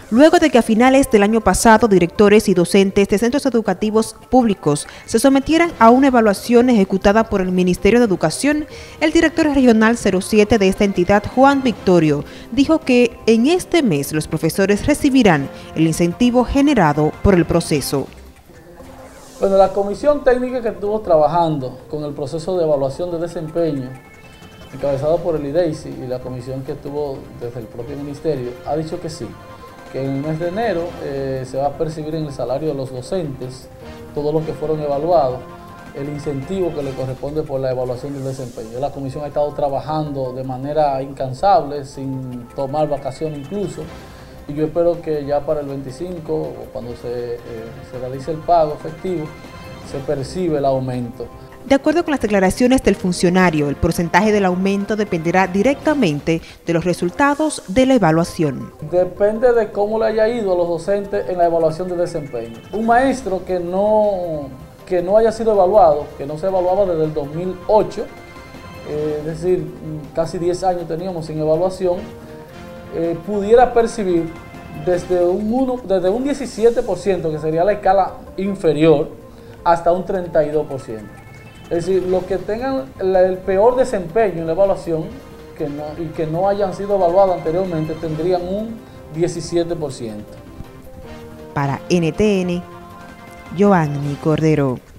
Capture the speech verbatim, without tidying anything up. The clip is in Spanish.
luego de que a finales del año pasado directores y docentes de centros educativos públicos se sometieran a una evaluación ejecutada por el Ministerio de Educación. El director regional cero siete de esta entidad, Juan Victorio, dijo que en este mes los profesores recibirán el incentivo generado por el proceso. Bueno, la comisión técnica que estuvo trabajando con el proceso de evaluación de desempeño, encabezado por el I D E I S I y la comisión que estuvo desde el propio ministerio, ha dicho que sí, que en el mes de enero eh, se va a percibir en el salario de los docentes, todos los que fueron evaluados, el incentivo que le corresponde por la evaluación del desempeño. La comisión ha estado trabajando de manera incansable, sin tomar vacaciones incluso, y yo espero que ya para el veinticinco, o cuando se, eh, se realice el pago efectivo, se percibe el aumento. De acuerdo con las declaraciones del funcionario, el porcentaje del aumento dependerá directamente de los resultados de la evaluación. Depende de cómo le haya ido a los docentes en la evaluación de desempeño. Un maestro que no, que no haya sido evaluado, que no se evaluaba desde el dos mil ocho, eh, es decir, casi diez años teníamos sin evaluación, eh, pudiera percibir desde un, uno, desde un diecisiete por ciento, que sería la escala inferior, hasta un treinta y dos por ciento. Es decir, los que tengan el peor desempeño en la evaluación que no, y que no hayan sido evaluados anteriormente tendrían un diecisiete por ciento. Para N T N, Joanny Cordero.